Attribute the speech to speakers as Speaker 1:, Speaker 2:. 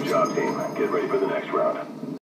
Speaker 1: job, team. Get ready for the next round.